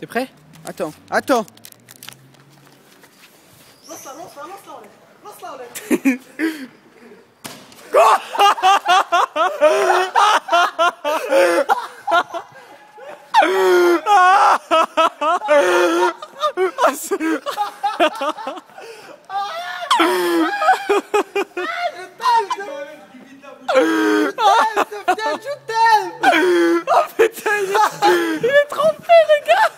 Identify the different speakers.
Speaker 1: T'es prêt?
Speaker 2: Attends, attends.
Speaker 3: Lance-la, lance-la, lance-la, Olek. Lance-la, Olek.
Speaker 2: Je t'aime.
Speaker 1: Oh putain, il est trempé les gars.